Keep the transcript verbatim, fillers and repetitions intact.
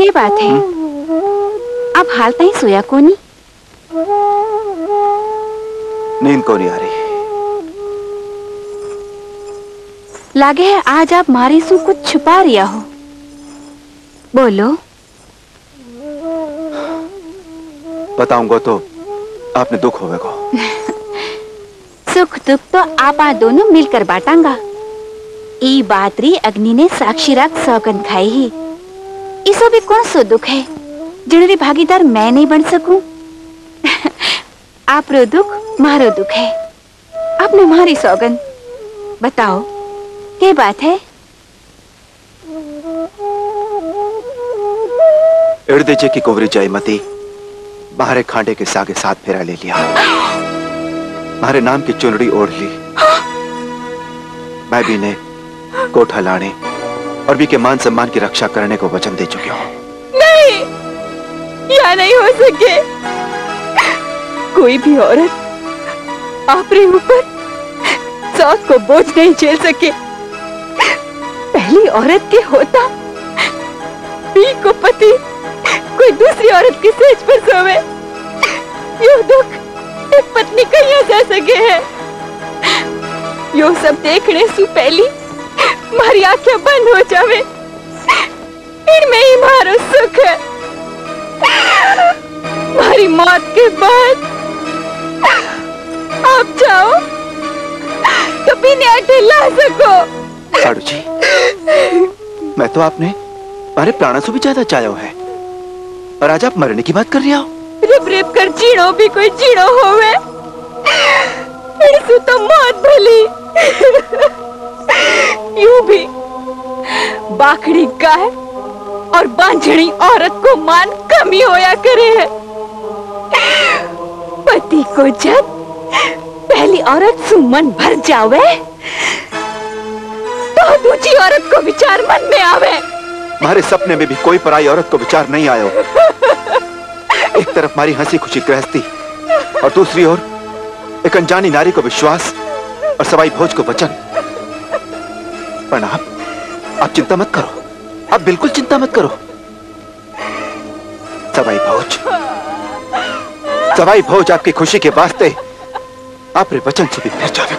ये बात है। अब हाल तई सोया कोनी? नींद को नहीं आ रही। लागे है आज आप मारे सु कुछ छुपा रिया हो। बोलो। बताऊंगा तो आपने दुख होवेगा। सुख दुख तो आप दोनों मिलकर बांटांगा। ई बात री अग्नि ने साक्षी राख सौगंध खाई ही। इसो भी कौन सो दुख है जिनरी भागीदार मैं नहीं बन सकूं। आप रो दुख मारो दुख है। आपने मारी सौगंध। बताओ क्या बात है? इर्दे जे की कुंवरी जयमती बाहरे खांडे के सागे साथ फेरा ले लिया। मारे नाम की चुनरी ओढ़ ली। मैं भी ने कोठा लाने और भी के मान सम्मान की रक्षा करने को वचन दे चुकी हूँ। नहीं, यह नहीं हो सके। कोई भी औरत आपरे ऊपर सास को बोझ नहीं झेल सके। पहली औरत के होता पी को पति कोई दूसरी औरत की सेज पर सोवे, यो दुख एक पत्नी कहीं जा सके है। यो सब देखने से पहली मारी आंखें बंद हो जावे। इनमें ही मारो सुख है। मारी मौत के बाद आप जाओ तो पीने आटे ला सको। साड़ू जी, मैं तो आपने मारे प्राणों से भी ज्यादा चाहो है और आज आप मरने की बात कर रही हो। रिप रिप कर जीणो भी कोई जीणो होवे। इनसे तो मौत भली। यूं भी बाखड़ी गाय और बांझड़ी औरत को मान कमी होया करे है। पति को जब पहली औरत सुमन भर जावे तो दूसरी औरत को विचार मन में आवे। हमारे सपने में भी कोई पराई औरत को विचार नहीं आयो। एक तरफ हमारी हंसी खुशी गृहस्थी और दूसरी ओर एक अनजानी नारी को विश्वास और सवाई भोज को वचन। पर आप आप चिंता मत करो। आप बिल्कुल चिंता मत करो। सवाई भोज सवाई भोज आपकी खुशी के वास्ते आप रे वचन से भी फिर जावे।